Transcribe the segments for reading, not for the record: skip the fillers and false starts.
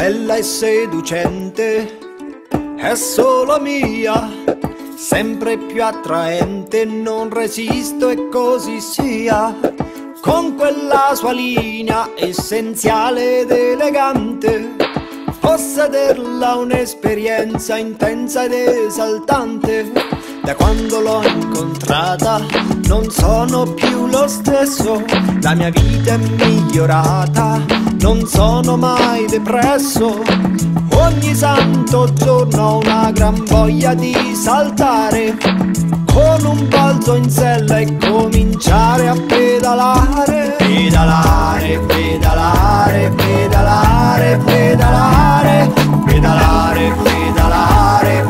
bella e seducente, è solo mia, sempre più attraente, non resisto e così sia. Con quella sua linea essenziale ed elegante, possederla un'esperienza intensa ed esaltante. Da quando l'ho incontrata non sono più lo stesso, la mia vita è migliorata, non sono mai depresso. Ogni santo giorno ho una gran voglia di saltare, con un balzo in sella e cominciare a pedalare. Pedalare, pedalare, pedalare, pedalare, pedalare, pedalare,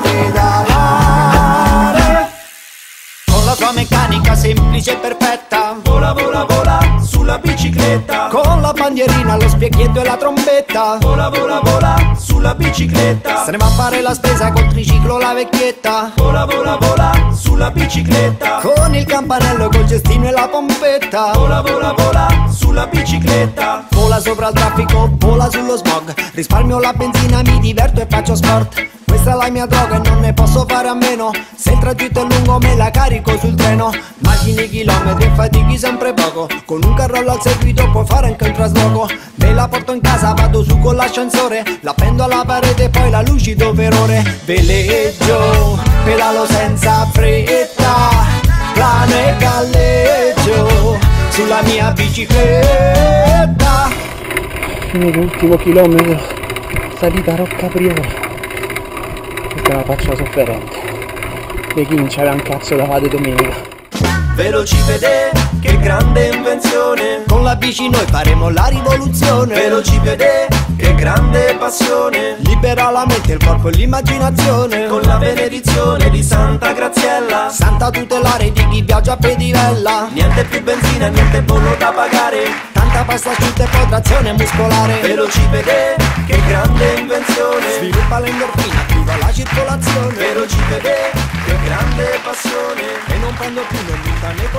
pedalare. Con la sua meccanica semplice e perfetta, vola, vola, vola sulla bicicletta. Con la bandierina, lo specchietto e la trombetta, vola, vola, vola sulla bicicletta. Se ne va a fare la spesa col triciclo la vecchietta, vola, vola, vola sulla bicicletta. Con il campanello, col cestino e la pompetta, vola, vola, vola sulla bicicletta. Vola sopra il traffico, vola sullo smog, risparmio la benzina, mi diverto e faccio sport. Questa è la mia droga e non ne posso fare a meno. Se il tragitto è lungo me la carico sul treno. Macini chilometri e fatichi sempre poco, con un carrello al seguito puoi fare anche un trasloco. Me la porto in casa, vado su con l'ascensore, la appendo alla parete e poi la lucido per ore. Veleggio, pedalo senza fretta, plano e galleggio sulla mia bicicletta. Fine l'ultimo chilometro, salita Rocca Priora. Questa è una faccia sofferente di chi non c'aveva un cazzo da fare domenica. Velocipede, che grande invenzione, con la bici noi faremo la rivoluzione. Velocipede, che grande passione, libera la mente, il corpo e l'immaginazione. Con la benedizione di Santa Graziella, santa tutelare di chi viaggia a pedivella. Niente più benzina e niente bollo da pagare, tanta pasta asciutta e poi trazione muscolare. Velocipede, che grande invenzione, sviluppa l'endorfina, attiva la circolazione. Velocipede, che grande passione, e non prendo più né vita né